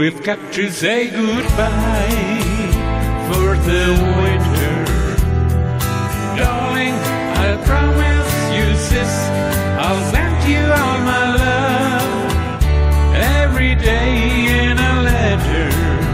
we've got to say goodbye for the winter. Darling, I promise you this, I'll send you all my love every day in a letter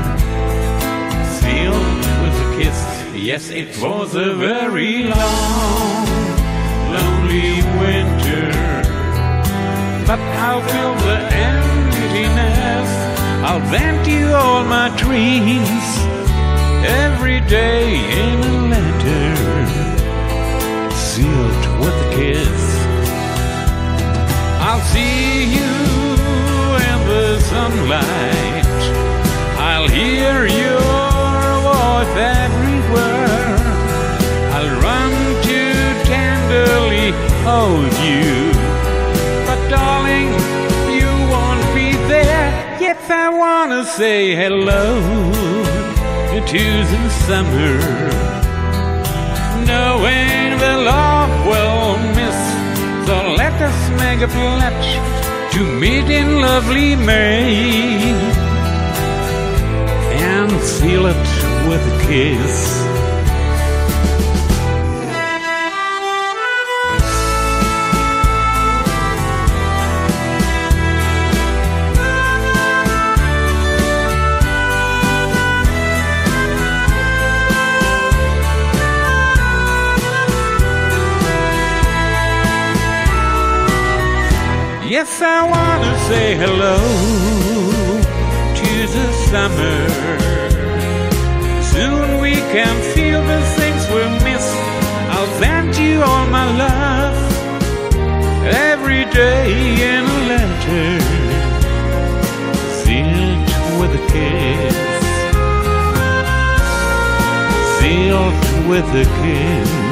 sealed with a kiss. Yes, it was a very long, lonely winter, but I'll fill the emptiness. I'll vent you all my dreams every day in a letter sealed with a kiss. I'll see you in the sunlight, I'll hear your voice everywhere, I'll run to tenderly hold you, but darling, you won't be there. Yes, I wanna say hello to the summer, knowing the love will miss. So let us make a pledge to meet in lovely May and seal it with a kiss. Yes, I want to say hello to the summer. Soon we can feel the things we miss. I'll send you all my love every day in a letter sealed with a kiss. Sealed with a kiss.